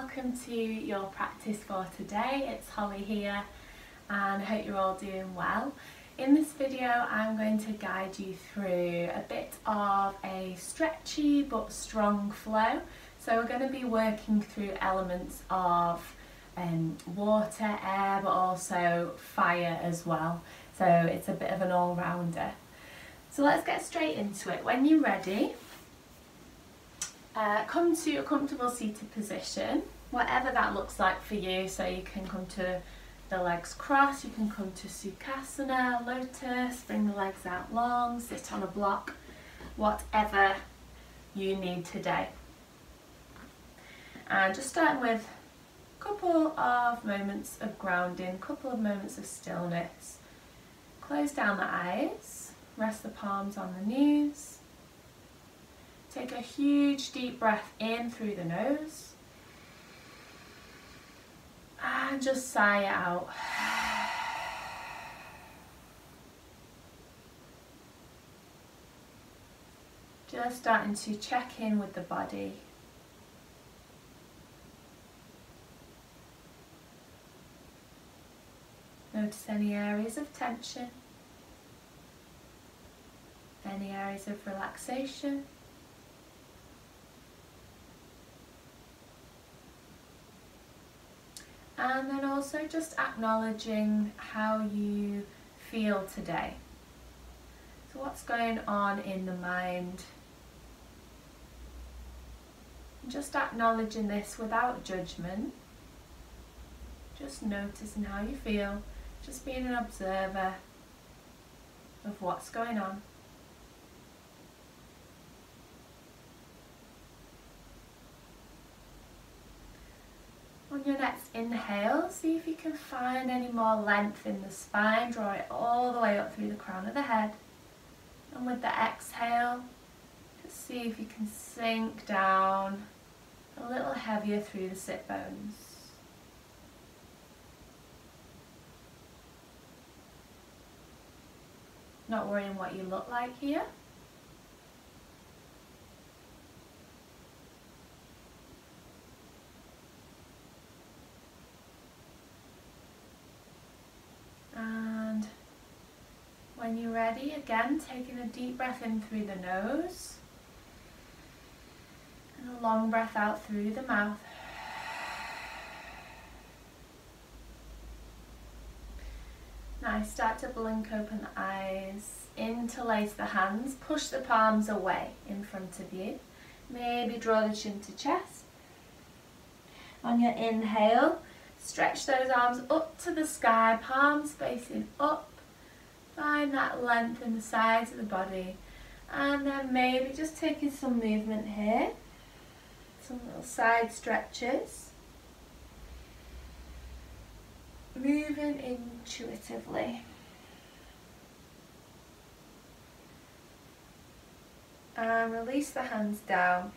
welcome to your practice for today. It's Holly here and I hope you're all doing well. In this video I'm going to guide you through a bit of a stretchy but strong flow. So we're going to be working through elements of water, air, but also fire as well. So it's a bit of an all-rounder. So let's get straight into it. When you're ready, come to a comfortable seated position, whatever that looks like for you. So you can come to the legs crossed, you can come to Sukhasana, lotus, bring the legs out long, sit on a block, whatever you need today. And just starting with a couple of moments of grounding, a couple of moments of stillness. Close down the eyes, rest the palms on the knees. Take a huge deep breath in through the nose and just sigh it out. Just starting to check in with the body. Notice any areas of tension, any areas of relaxation. And then also just acknowledging how you feel today. So what's going on in the mind? Just acknowledging this without judgment. Just noticing how you feel. Just being an observer of what's going on. On your next inhale, see if you can find any more length in the spine. Draw it all the way up through the crown of the head. And with the exhale, just see if you can sink down a little heavier through the sit bones. Not worrying what you look like here. And when you're ready, again, taking a deep breath in through the nose and a long breath out through the mouth. Now start to blink open the eyes, interlace the hands, push the palms away in front of you. Maybe draw the chin to chest. On your inhale, stretch those arms up to the sky, palms facing up. Find that length in the sides of the body. And then maybe just taking some movement here. Some little side stretches. Moving intuitively. And release the hands down.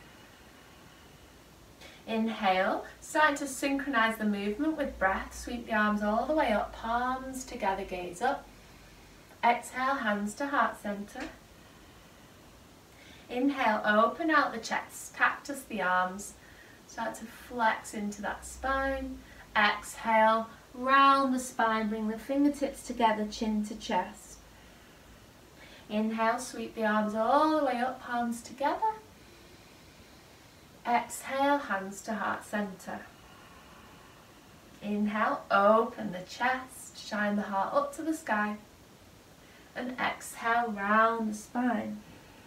Inhale, starting to synchronize the movement with breath. Sweep the arms all the way up, palms together, gaze up. Exhale, hands to heart center. Inhale, open out the chest, cactus the arms. Start to flex into that spine. Exhale, round the spine, bring the fingertips together, chin to chest. Inhale, sweep the arms all the way up, palms together. Exhale, hands to heart center. Inhale, open the chest, shine the heart up to the sky. And exhale, round the spine.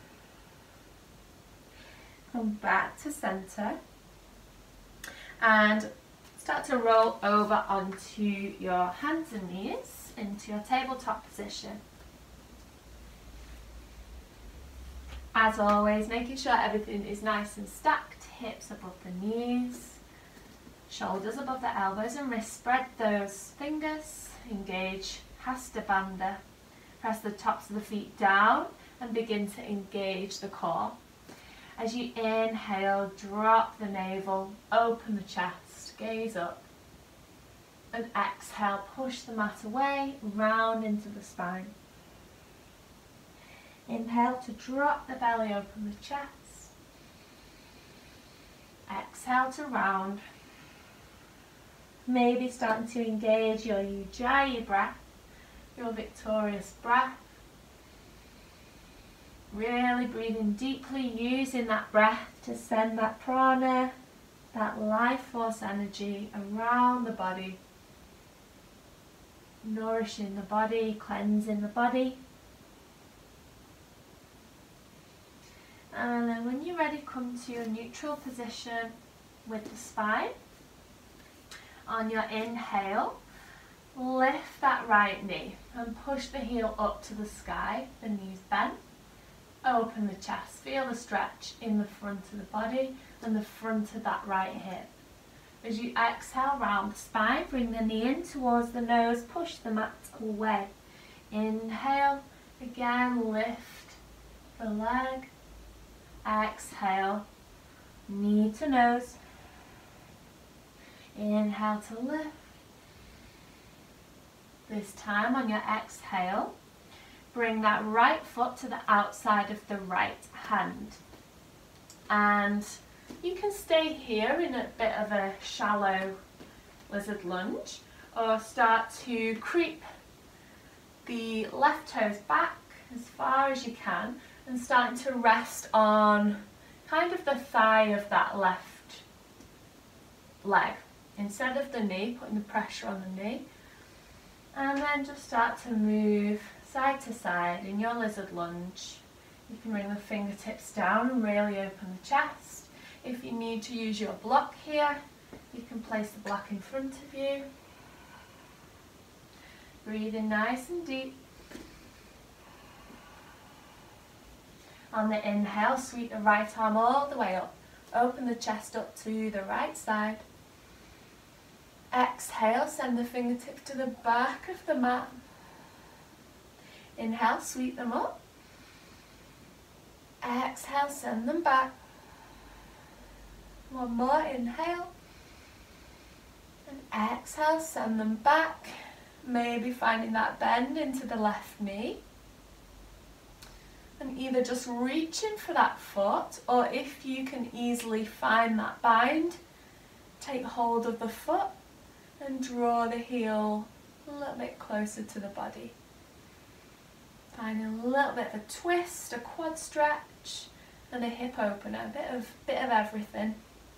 Come back to center. And start to roll over onto your hands and knees into your tabletop position. As always, making sure everything is nice and stacked. Hips above the knees, shoulders above the elbows and wrists. Spread those fingers, engage Hasta Bandha. Press the tops of the feet down and begin to engage the core. As you inhale, drop the navel, open the chest, gaze up. And exhale, push the mat away, round into the spine. Inhale to drop the belly, open the chest. Exhale to round. Maybe starting to engage your ujjayi breath, your victorious breath. Really breathing deeply, using that breath to send that prana, that life force energy around the body, nourishing the body, cleansing the body. And then when you're ready, come to your neutral position with the spine. On your inhale, lift that right knee and push the heel up to the sky, the knees bent. Open the chest, feel the stretch in the front of the body and the front of that right hip. As you exhale, round the spine, bring the knee in towards the nose, push the mat away. Inhale, again lift the leg. Exhale, knee to nose. Inhale to lift. This time on your exhale, bring that right foot to the outside of the right hand. And you can stay here in a bit of a shallow lizard lunge, or start to creep the left toes back as far as you can and starting to rest on kind of the thigh of that left leg instead of the knee, putting the pressure on the knee. And then just start to move side to side in your lizard lunge. You can bring the fingertips down and really open the chest. If you need to use your block here, you can place the block in front of you. Breathing nice and deep. On the inhale, sweep the right arm all the way up. Open the chest up to the right side. Exhale, send the fingertips to the back of the mat. Inhale, sweep them up. Exhale, send them back. One more, inhale. And exhale, send them back. Maybe finding that bend into the left knee. And either just reaching for that foot, or if you can easily find that bind, take hold of the foot and draw the heel a little bit closer to the body. Finding a little bit of a twist, a quad stretch, and a hip opener, a bit of everything.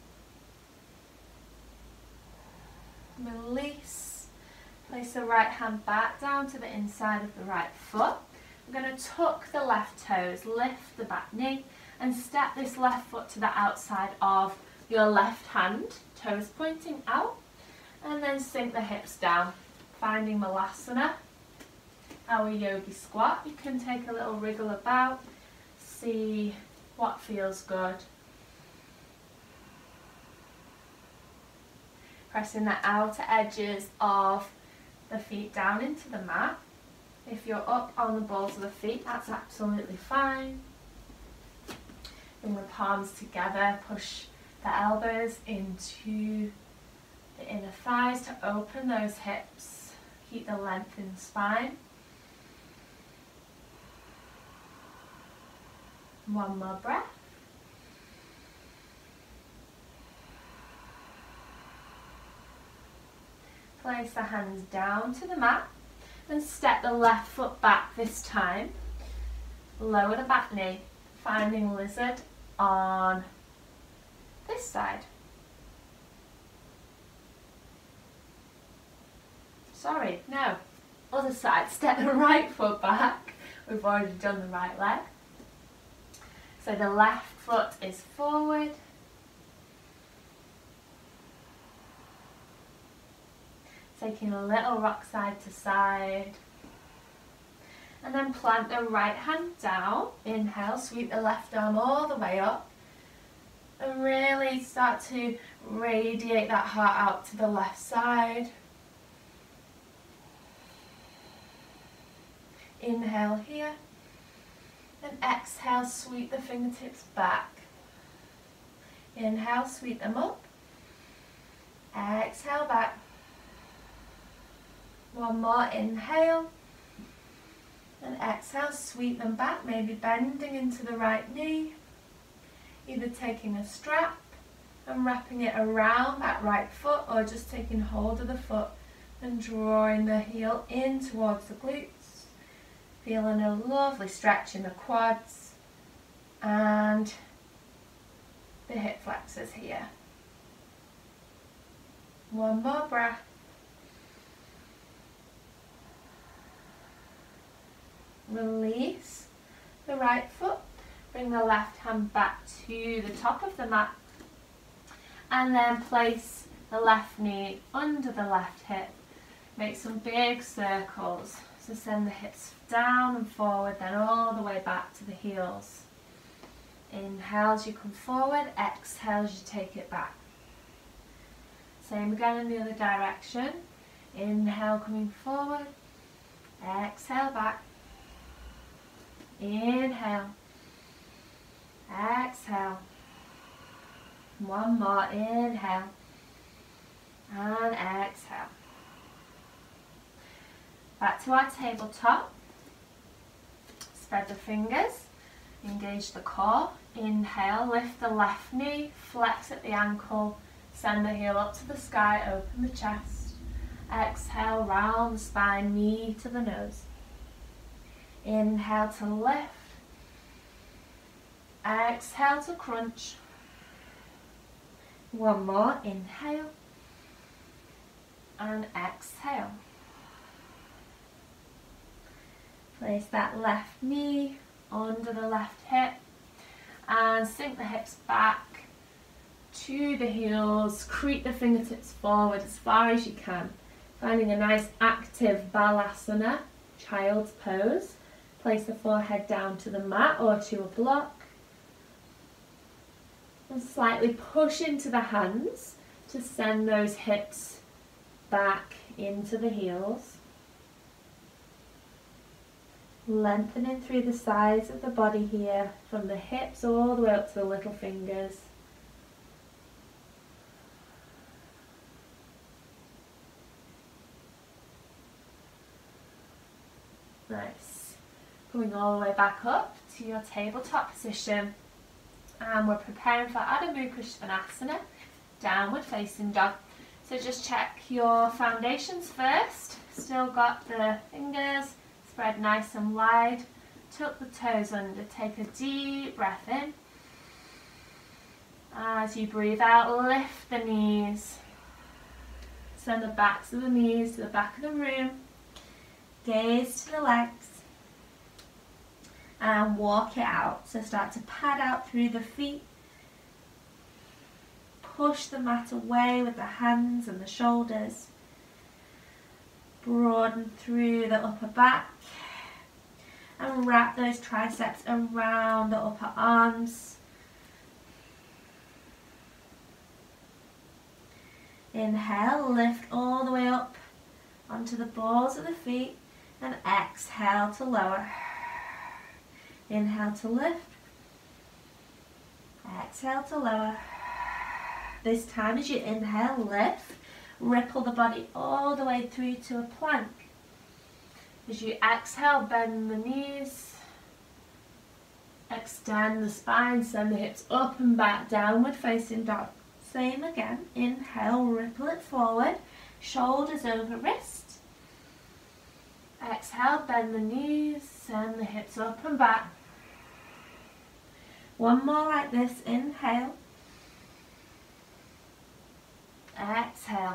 Release. Place the right hand back down to the inside of the right foot. We're going to tuck the left toes, lift the back knee, and step this left foot to the outside of your left hand, toes pointing out, and then sink the hips down, finding Malasana, our yogi squat. You can take a little wriggle about, see what feels good. Pressing the outer edges of the feet down into the mat. If you're up on the balls of the feet, that's absolutely fine. Bring the palms together, push the elbows into the inner thighs to open those hips. Keep the length in the spine. One more breath. Place the hands down to the mat and step the left foot back this time. Lower the back knee, finding lizard on this side. Sorry, no, other side. Step the right foot back. We've already done the right leg. So the left foot is forward. Taking a little rock side to side. And then plant the right hand down. Inhale, sweep the left arm all the way up. And really start to radiate that heart out to the left side. Inhale here. And exhale, sweep the fingertips back. Inhale, sweep them up. Exhale, back. One more, inhale. And exhale, sweep them back, maybe bending into the right knee. Either taking a strap and wrapping it around that right foot, or just taking hold of the foot and drawing the heel in towards the glutes. Feeling a lovely stretch in the quads and the hip flexors here. One more breath. Release the right foot. Bring the left hand back to the top of the mat. And then place the left knee under the left hip. Make some big circles. So send the hips down and forward, then all the way back to the heels. Inhale as you come forward, exhale as you take it back. Same again in the other direction. Inhale coming forward, exhale back. Inhale, exhale. One more, inhale and exhale. Back to our tabletop. Spread the fingers, engage the core. Inhale, lift the left knee, flex at the ankle, send the heel up to the sky, open the chest. Exhale, round the spine, knee to the nose. Inhale to lift. Exhale to crunch. One more, inhale and exhale. Place that left knee under the left hip and sink the hips back to the heels. Creep the fingertips forward as far as you can. Finding a nice active balasana, child's pose. Place the forehead down to the mat or to a block. And slightly push into the hands to send those hips back into the heels. Lengthening through the sides of the body here, from the hips all the way up to the little fingers. Nice. Coming all the way back up to your tabletop position. And we're preparing for Adho Mukha Svanasana, downward facing dog. So just check your foundations first. Still got the fingers spread nice and wide. Tuck the toes under. Take a deep breath in. As you breathe out, lift the knees. Send the backs of the knees to the back of the room. Gaze to the legs. And walk it out. So start to pad out through the feet. Push the mat away with the hands and the shoulders. Broaden through the upper back. And wrap those triceps around the upper arms. Inhale, lift all the way up onto the balls of the feet. And exhale to lower. Inhale to lift. Exhale to lower. This time as you inhale, lift. Ripple the body all the way through to a plank. As you exhale, bend the knees. Extend the spine, send the hips up and back, downward facing dog. Same again. Inhale, ripple it forward. Shoulders over wrist. Exhale, bend the knees, send the hips up and back. One more like this. Inhale. Exhale.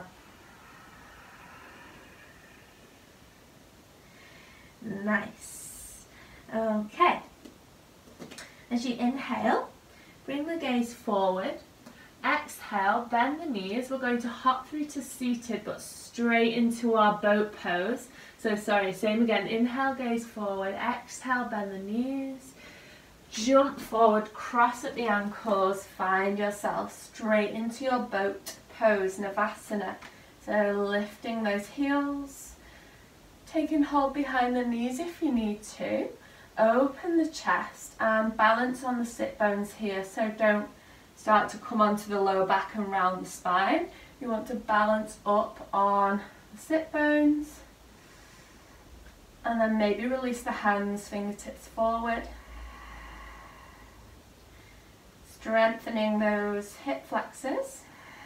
Nice. Okay. As you inhale, bring the gaze forward. Exhale, bend the knees. We're going to hop through to seated but straight into our boat pose. So sorry, same again. Inhale, gaze forward. Exhale, bend the knees. Jump forward, cross at the ankles. Find yourself straight into your boat pose, Navasana. So lifting those heels. Taking hold behind the knees if you need to. Open the chest and balance on the sit bones here. So don't start to come onto the lower back and round the spine. You want to balance up on the sit bones. And then maybe release the hands, fingertips forward. Strengthening those hip flexors.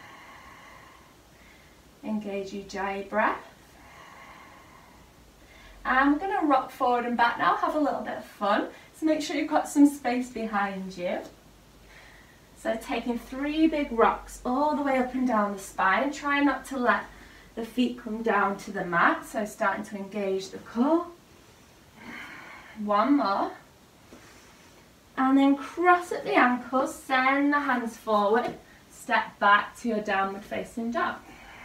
Engage your Ujjayi breath. And we're going to rock forward and back now, have a little bit of fun. So make sure you've got some space behind you. So taking 3 big rocks all the way up and down the spine. Try not to let the feet come down to the mat. So starting to engage the core. 1 more. And then cross at the ankles, send the hands forward. Step back to your downward facing dog.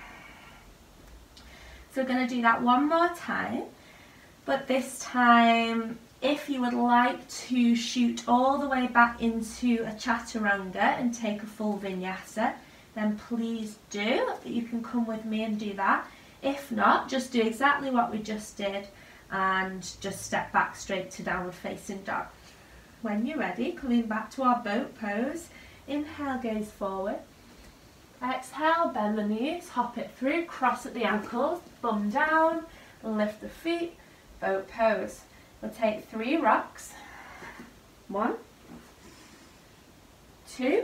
So we're going to do that 1 more time. But this time, if you would like to shoot all the way back into a chaturanga and take a full vinyasa, then please do. You can come with me and do that. If not, just do exactly what we just did and just step back straight to downward facing dog. When you're ready, coming back to our boat pose, inhale, gaze forward. Exhale, bend the knees, hop it through, cross at the ankles, bum down, lift the feet. Boat pose. We'll take 3 rocks. 1, 2,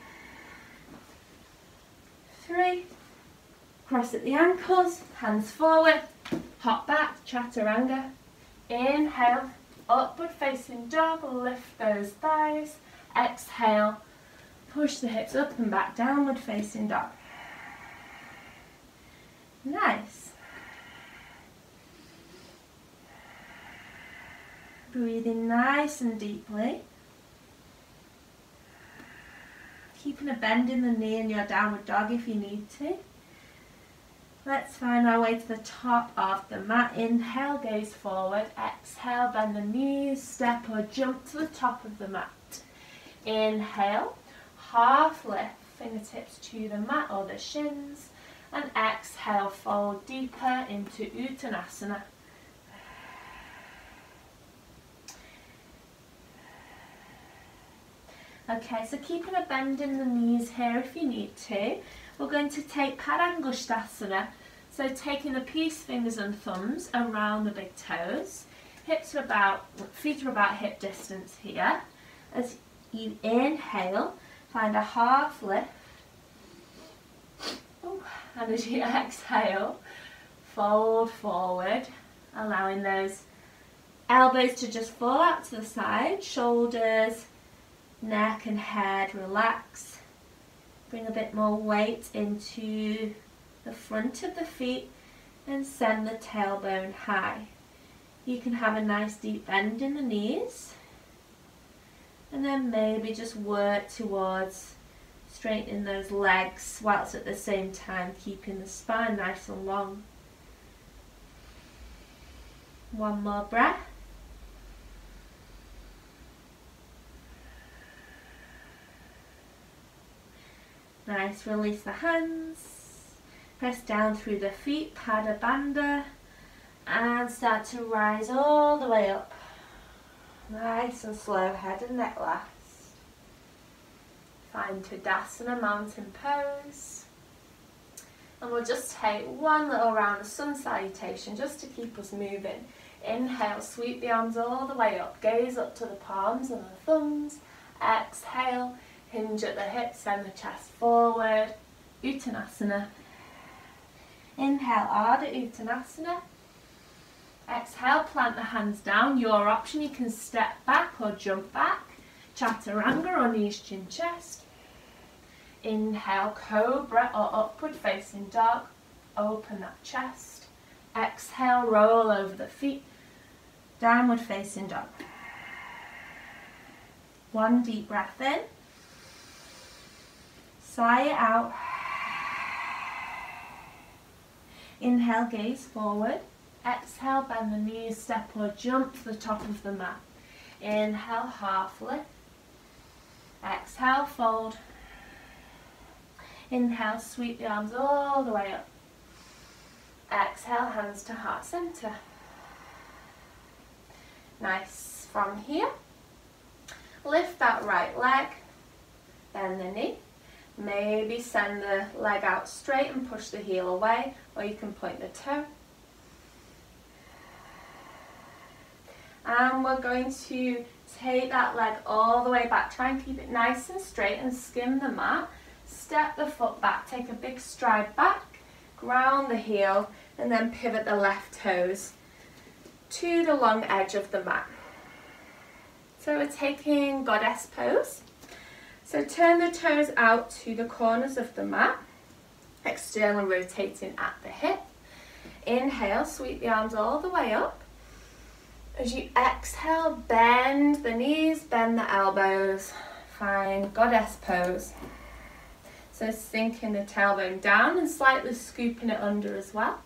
3. Cross at the ankles, hands forward, hop back, chaturanga. Inhale, upward facing dog, lift those thighs. Exhale, push the hips up and back, downward facing dog. Nice. Breathing nice and deeply. Keeping a bend in the knee in your downward dog if you need to. Let's find our way to the top of the mat. Inhale, gaze forward. Exhale, bend the knees, step or jump to the top of the mat. Inhale, half lift, fingertips to the mat or the shins. And exhale, fold deeper into Uttanasana. Okay, so keeping a bend in the knees here if you need to. We're going to take Padangusthasana, so taking the peace fingers and thumbs around the big toes. Feet are about hip distance here. As you inhale, find a half lift. And as you exhale, fold forward, allowing those elbows to just fall out to the side, shoulders, neck and head relax. Bring a bit more weight into the front of the feet and send the tailbone high. You can have a nice deep bend in the knees and then maybe just work towards straightening those legs whilst at the same time keeping the spine nice and long. 1 more breath. Nice, release the hands, press down through the feet, Pada Bandha, and start to rise all the way up. Nice and slow, head and neck last. Find Tadasana, mountain pose. And we'll just take 1 little round of sun salutation just to keep us moving. Inhale, sweep the arms all the way up, gaze up to the palms and the thumbs. Exhale, hinge at the hips, send the chest forward, Uttanasana. Inhale, Ardha Uttanasana. Exhale, plant the hands down. Your option, you can step back or jump back. Chaturanga or knees, chin, chest. Inhale, Cobra or upward facing dog. Open that chest. Exhale, roll over the feet. Downward facing dog. 1 deep breath in. Sigh it out. Inhale, gaze forward. Exhale, bend the knees, step or jump to the top of the mat. Inhale, half lift. Exhale, fold. Inhale, sweep the arms all the way up. Exhale, hands to heart center. Nice. From here, lift that right leg, bend the knee. Maybe send the leg out straight and push the heel away, or you can point the toe. And we're going to take that leg all the way back. Try and keep it nice and straight and skim the mat. Step the foot back, take a big stride back, ground the heel, and then pivot the left toes to the long edge of the mat. So we're taking goddess pose. So turn the toes out to the corners of the mat, external rotating at the hip. Inhale, sweep the arms all the way up. As you exhale, bend the knees, bend the elbows. Find goddess pose. So sinking the tailbone down and slightly scooping it under as well.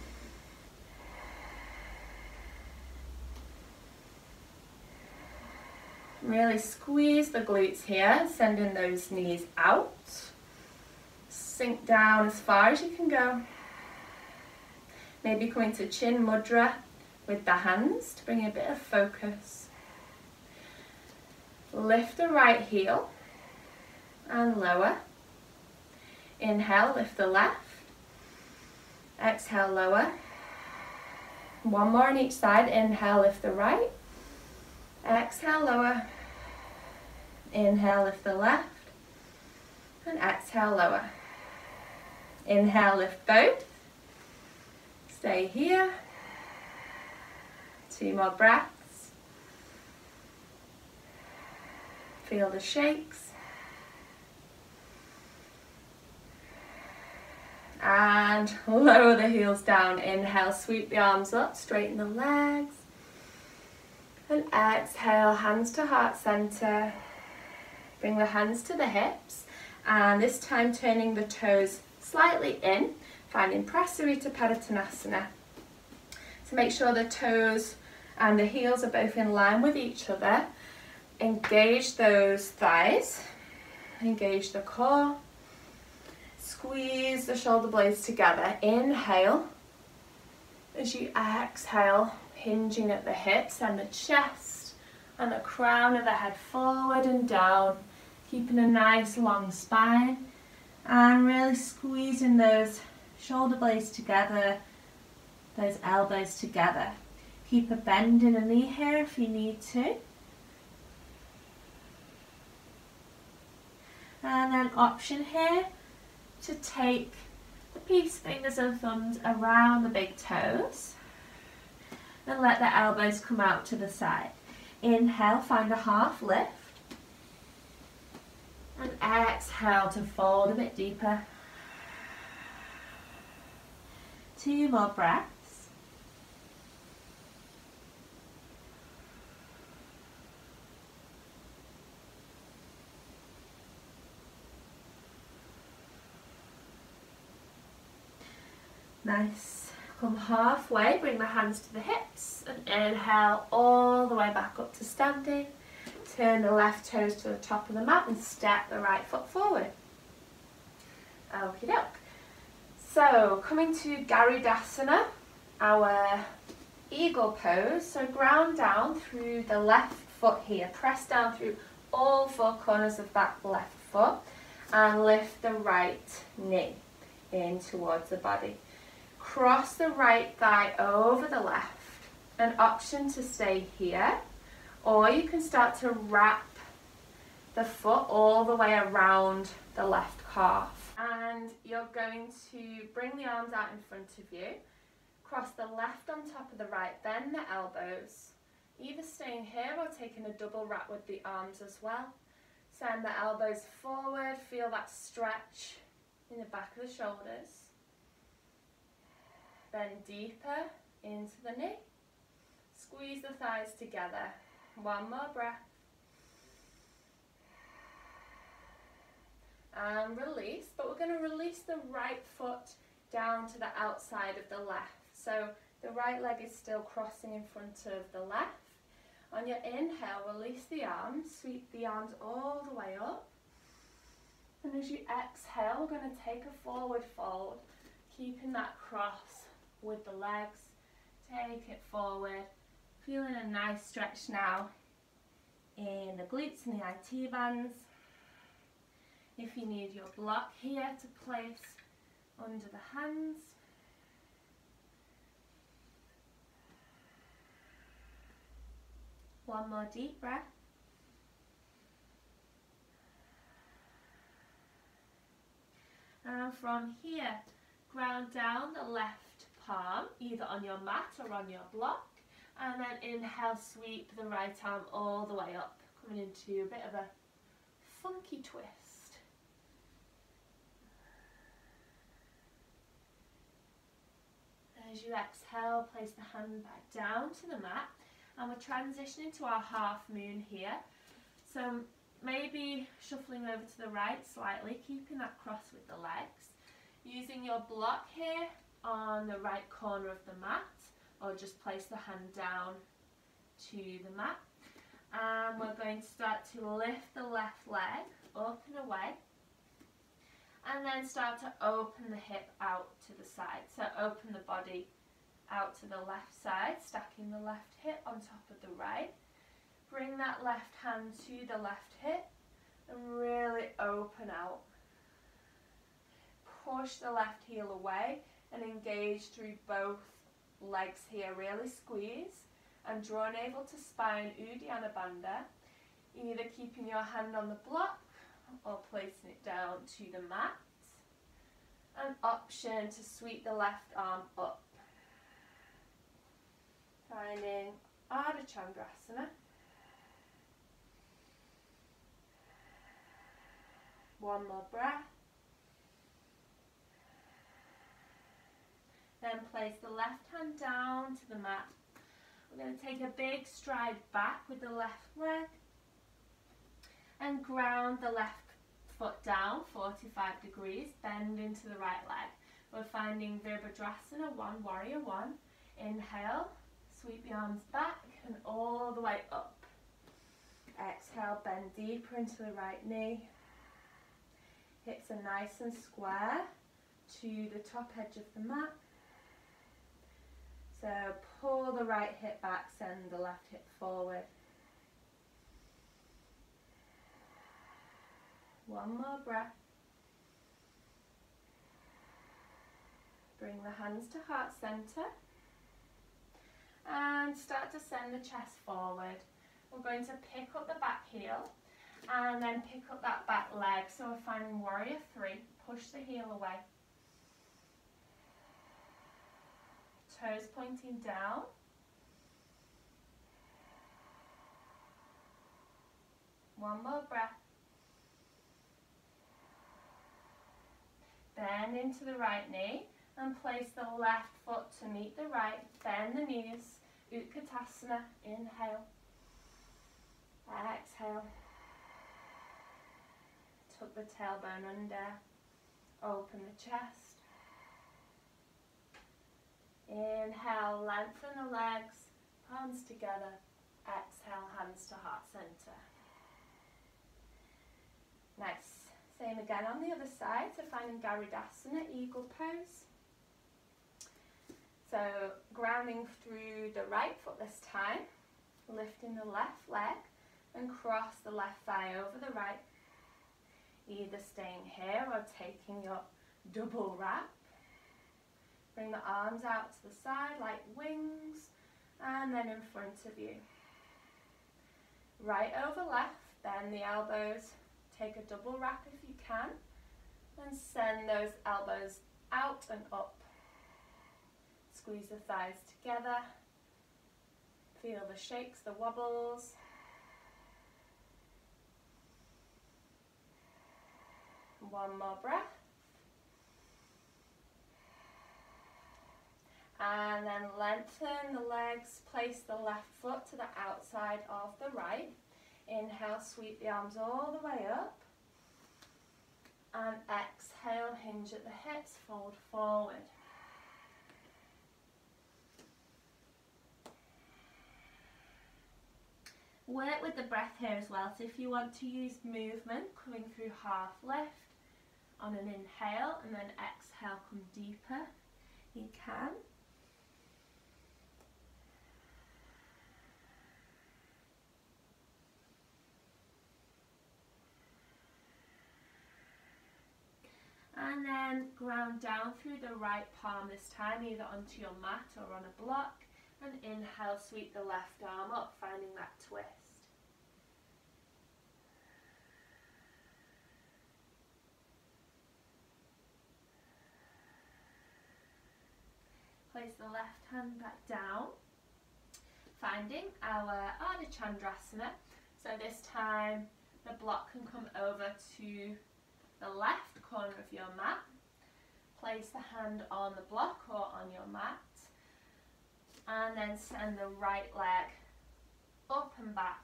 Really squeeze the glutes here, sending those knees out. Sink down as far as you can go. Maybe coming to chin mudra with the hands to bring a bit of focus. Lift the right heel and lower. Inhale, lift the left. Exhale, lower. One more on each side. Inhale, lift the right. Exhale, lower. Inhale, lift the left. And exhale, lower. Inhale, lift both. Stay here. 2 more breaths. Feel the shakes. And lower the heels down. Inhale, sweep the arms up, straighten the legs. And exhale, hands to heart center. Bring the hands to the hips. And this time turning the toes slightly in, finding Prasarita Padottanasana. So make sure the toes and the heels are both in line with each other. Engage those thighs. Engage the core. Squeeze the shoulder blades together. Inhale. As you exhale, hinging at the hips and the chest and the crown of the head forward and down, keeping a nice long spine and really squeezing those shoulder blades together, those elbows together. Keep a bend in a knee here if you need to. And then option here to take the peace fingers and thumbs around the big toes and let the elbows come out to the side. Inhale, find a half lift. And exhale to fold a bit deeper. 2 more breaths. Nice. Come halfway, bring the hands to the hips and inhale all the way back up to standing. Turn the left toes to the top of the mat and step the right foot forward. Okie doke. So coming to Garudasana, our eagle pose. So ground down through the left foot here. Press down through all 4 corners of that left foot and lift the right knee in towards the body. Cross the right thigh over the left. An option to stay here, or you can start to wrap the foot all the way around the left calf. And you're going to bring the arms out in front of you, cross the left on top of the right, bend the elbows, either staying here or taking a double wrap with the arms as well. Send the elbows forward, feel that stretch in the back of the shoulders. Bend deeper into the knee. Squeeze the thighs together. 1 more breath. And release, but we're going to release the right foot down to the outside of the left. So the right leg is still crossing in front of the left. On your inhale, release the arms, sweep the arms all the way up. And as you exhale, we're going to take a forward fold, keeping that cross with the legs. Take it forward, feeling a nice stretch now in the glutes and the IT bands. If you need your block here to place under the hands. One more deep breath. And from here, ground down the left palm, either on your mat or on your block. And then inhale, sweep the right arm all the way up, coming into a bit of a funky twist. As you exhale, place the hand back down to the mat. And we're transitioning to our half moon here. So maybe shuffling over to the right slightly, keeping that cross with the legs. Using your block here on the right corner of the mat, or just place the hand down to the mat. And we're going to start to lift the left leg up and away. And then start to open the hip out to the side. So open the body out to the left side, stacking the left hip on top of the right. Bring that left hand to the left hip and really open out. Push the left heel away and engage through both legs here. Really squeeze and draw navel to spine, Uddiyana Bandha. Either keeping your hand on the block or placing it down to the mat. An option to sweep the left arm up. Finding Ardha Chandrasana. One more breath. Then place the left hand down to the mat. We're going to take a big stride back with the left leg and ground the left foot down 45 degrees, bend into the right leg. We're finding Virabhadrasana, one, warrior one. Inhale, sweep the arms back and all the way up. Exhale, bend deeper into the right knee. Hips are nice and square to the top edge of the mat. So pull the right hip back, send the left hip forward. One more breath. Bring the hands to heart center. And start to send the chest forward. We're going to pick up the back heel and then pick up that back leg. So we're finding warrior three. Push the heel away. Toes pointing down. One more breath. Bend into the right knee and place the left foot to meet the right. Bend the knees. Utkatasana. Inhale. Exhale. Tuck the tailbone under. Open the chest. Inhale, lengthen the legs, palms together. Exhale, hands to heart center. Nice. Same again on the other side, so finding Garudasana, eagle pose. So grounding through the right foot this time, lifting the left leg and cross the left thigh over the right. Either staying here or taking your double wrap. Bring the arms out to the side like wings and then in front of you. Right over left, bend the elbows, take a double wrap if you can, and send those elbows out and up. Squeeze the thighs together, feel the shakes, the wobbles. One more breath. And then lengthen the legs, place the left foot to the outside of the right. Inhale, sweep the arms all the way up. And exhale, hinge at the hips, fold forward. Work with the breath here as well. So if you want to use movement, coming through half lift on an inhale and then exhale, come deeper, you can. And then ground down through the right palm this time, either onto your mat or on a block. And inhale, sweep the left arm up, finding that twist. Place the left hand back down, finding our Ardha Chandrasana. So this time the block can come over to the left corner of your mat. Place the hand on the block or on your mat, and then send the right leg up and back,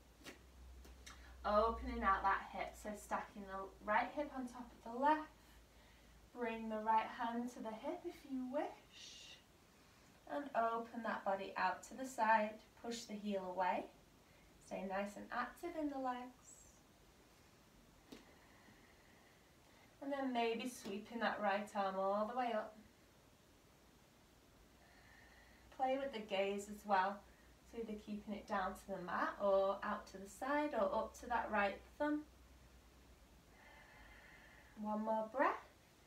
opening out that hip. So stacking the right hip on top of the left. Bring the right hand to the hip if you wish, and open that body out to the side. Push the heel away. Stay nice and active in the legs. And then maybe sweeping that right arm all the way up. Play with the gaze as well. So either keeping it down to the mat or out to the side or up to that right thumb. One more breath.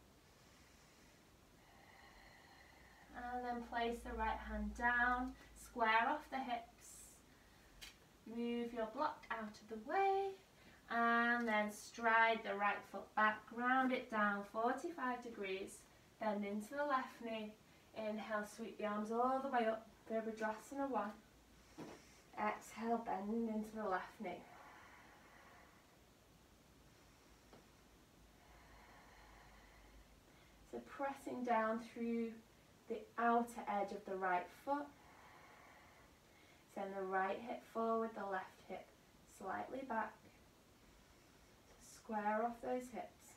And then place the right hand down, square off the hips. Move your block out of the way. And then stride the right foot back, ground it down 45 degrees, bend into the left knee. Inhale, sweep the arms all the way up, Virabhadrasana 1. Exhale, bend into the left knee. So pressing down through the outer edge of the right foot. Send the right hip forward, the left hip slightly back. Square off those hips.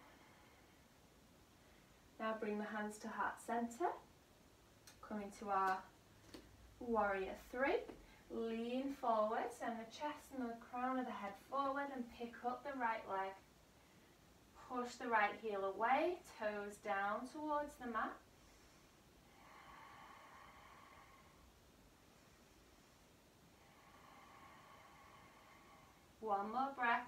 Now bring the hands to heart center. Coming to our warrior 3. Lean forward, send the chest and the crown of the head forward and pick up the right leg. Push the right heel away, toes down towards the mat. One more breath.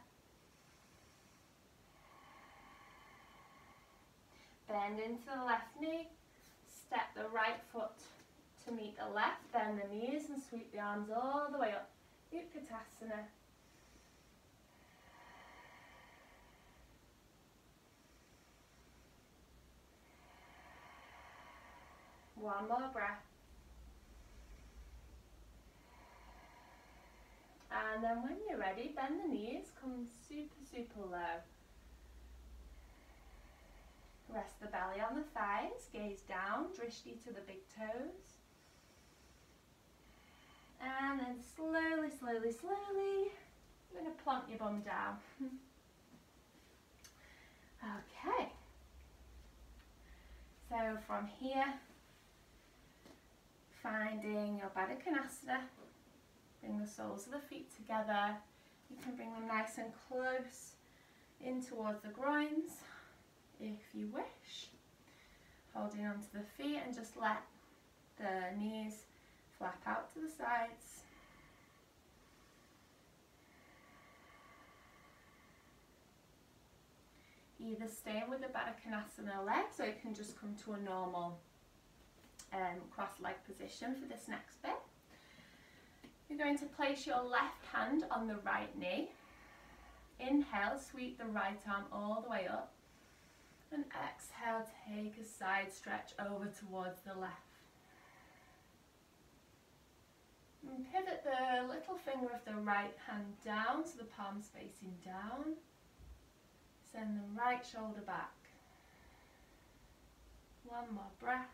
Bend into the left knee, step the right foot to meet the left, bend the knees and sweep the arms all the way up, Utkatasana. One more breath. And then when you're ready, bend the knees, come super low. Rest the belly on the thighs, gaze down, drishti to the big toes. And then slowly, you're going to plonk your bum down. Okay. So from here, finding your Baddha Konasana, bring the soles of the feet together. You can bring them nice and close in towards the groins if you wish. Holding onto the feet and just let the knees flap out to the sides. Either staying with the Baddha Konasana legs, or you can just come to a normal cross-leg position for this next bit. You're going to place your left hand on the right knee. Inhale, sweep the right arm all the way up. And exhale, take a side stretch over towards the left. And pivot the little finger of the right hand down so the palm's facing down. Send the right shoulder back. One more breath.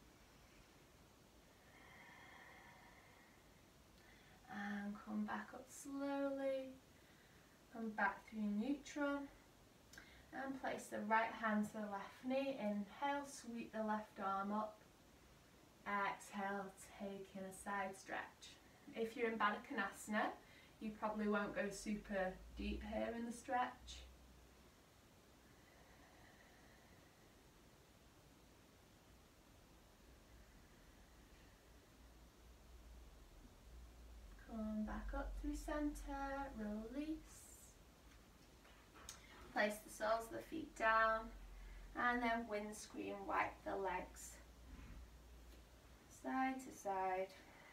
And come back up slowly. Come back through neutral. And place the right hand to the left knee. Inhale, sweep the left arm up. Exhale, taking a side stretch. If you're in Baddha Konasana, you probably won't go super deep here in the stretch. Come back up through center, release. Place the soles of the feet down and then windscreen wipe the legs. side to side.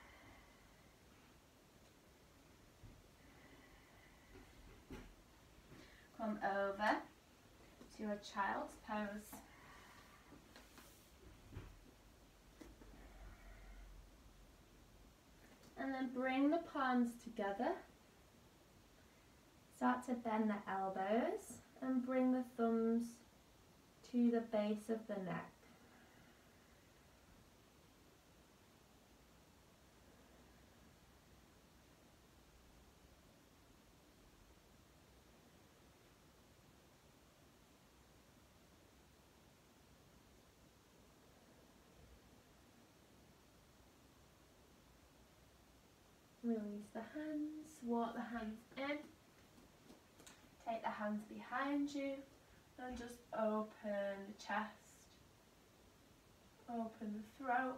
Come over to a child's pose. And then bring the palms together. Start to bend the elbows and bring the thumbs to the base of the neck. Release the hands, walk the hands in, take the hands behind you and just open the chest, open the throat,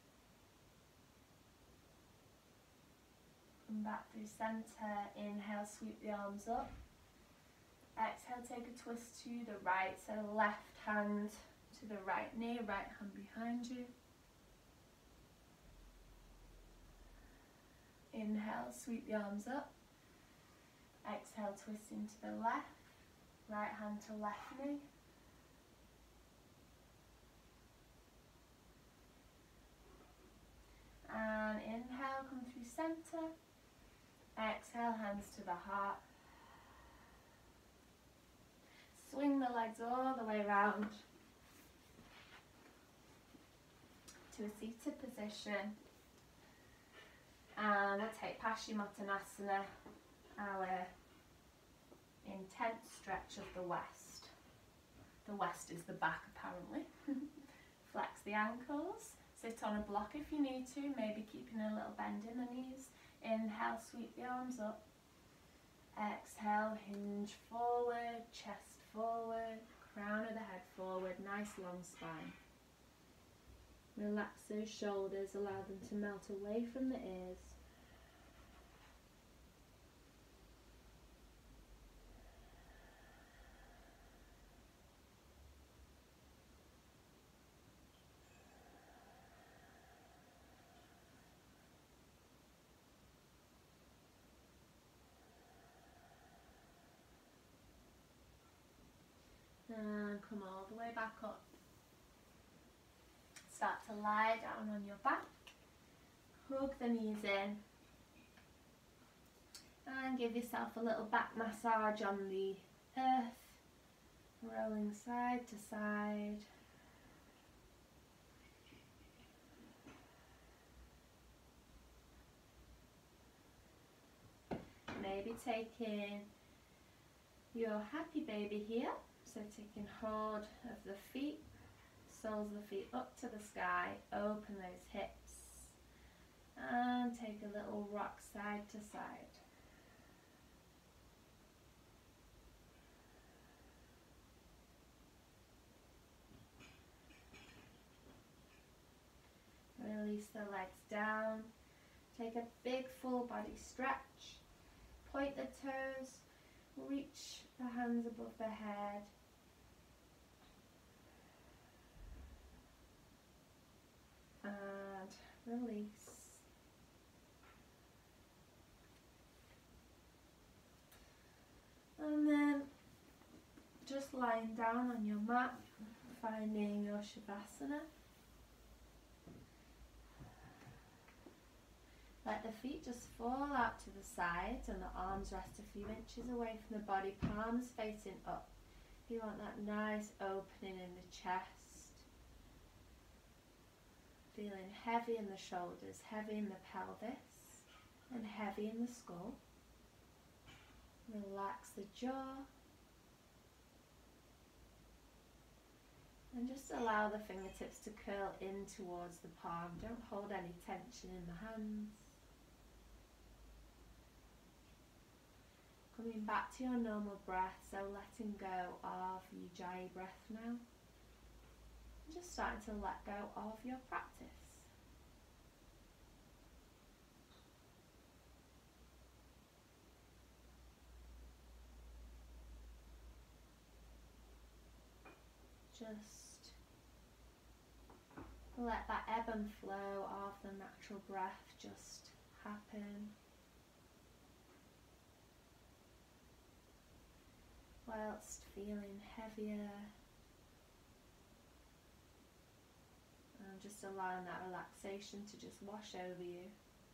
come back through centre, inhale, sweep the arms up, exhale, take a twist to the right, so left hand to the right knee, right hand behind you. Inhale, sweep the arms up. Exhale, twist into the left. Right hand to left knee. And inhale, come through centre. Exhale, hands to the heart. Swing the legs all the way around to a seated position. And we'll take Paschimottanasana, our intense stretch of the west. The west is the back apparently. Flex the ankles, sit on a block if you need to, maybe keeping a little bend in the knees. Inhale, sweep the arms up. Exhale, hinge forward, chest forward, crown of the head forward, nice long spine. Relax those shoulders, allow them to melt away from the ears. And come all the way back up. Start to lie down on your back. Hug the knees in. And give yourself a little back massage on the earth. Rolling side to side. Maybe taking your happy baby here. So taking hold of the feet, soles of the feet up to the sky, open those hips and take a little rock side to side. Release the legs down, take a big full body stretch, point the toes, reach the hands above the head. And release. And then just lying down on your mat, finding your Shavasana. Let the feet just fall out to the sides and the arms rest a few inches away from the body, palms facing up. You want that nice opening in the chest. Feeling heavy in the shoulders, heavy in the pelvis, and heavy in the skull. Relax the jaw. And just allow the fingertips to curl in towards the palm. Don't hold any tension in the hands. Coming back to your normal breath, so letting go of Ujjayi breath now. Just starting to let go of your practice. Just Let that ebb and flow of the natural breath just happen, whilst feeling heavier, and just allowing that relaxation to just wash over you.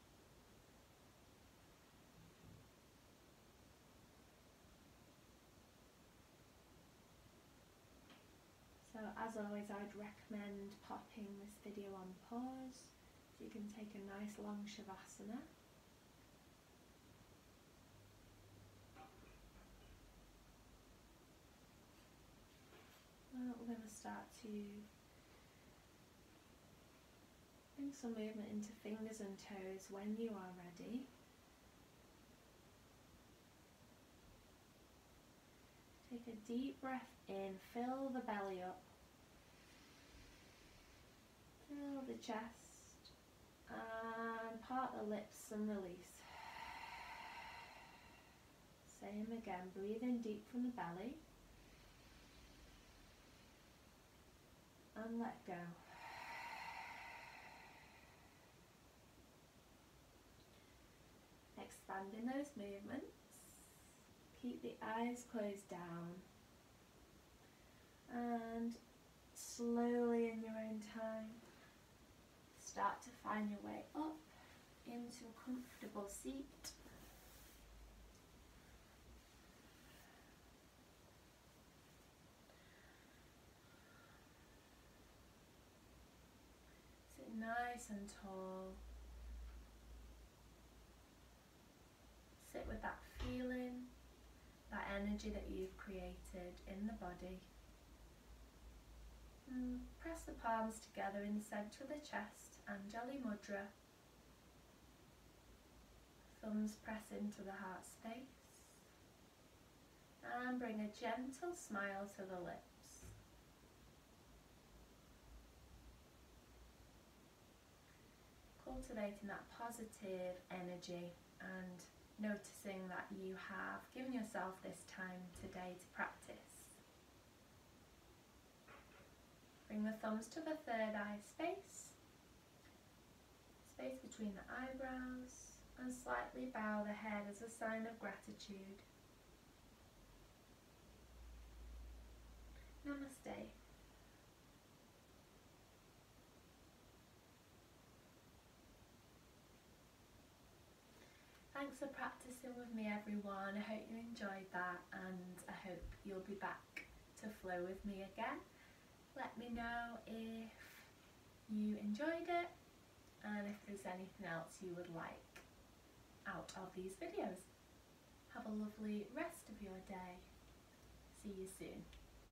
So as always, I'd recommend popping this video on pause so you can take a nice long Shavasana. Well, we're going to start to bring some movement into fingers and toes when you are ready. Take a deep breath in, fill the belly up, fill the chest, and part the lips and release. Same again, breathe in deep from the belly, and let go. Expanding those movements. Keep the eyes closed down, and slowly in your own time start to find your way up into a comfortable seat. Sit nice and tall. Sit with that feeling, that energy that you've created in the body. And press the palms together in the centre of the chest, Anjali Mudra. Thumbs press into the heart space. And bring a gentle smile to the lips. Cultivating that positive energy and noticing that you have given yourself this time today to practice. Bring the thumbs to the third eye space, space between the eyebrows, and slightly bow the head as a sign of gratitude. Namaste. Thanks for practicing with me, everyone. I hope you enjoyed that, and I hope you'll be back to flow with me again. Let me know if you enjoyed it and if there's anything else you would like out of these videos. Have a lovely rest of your day. See you soon.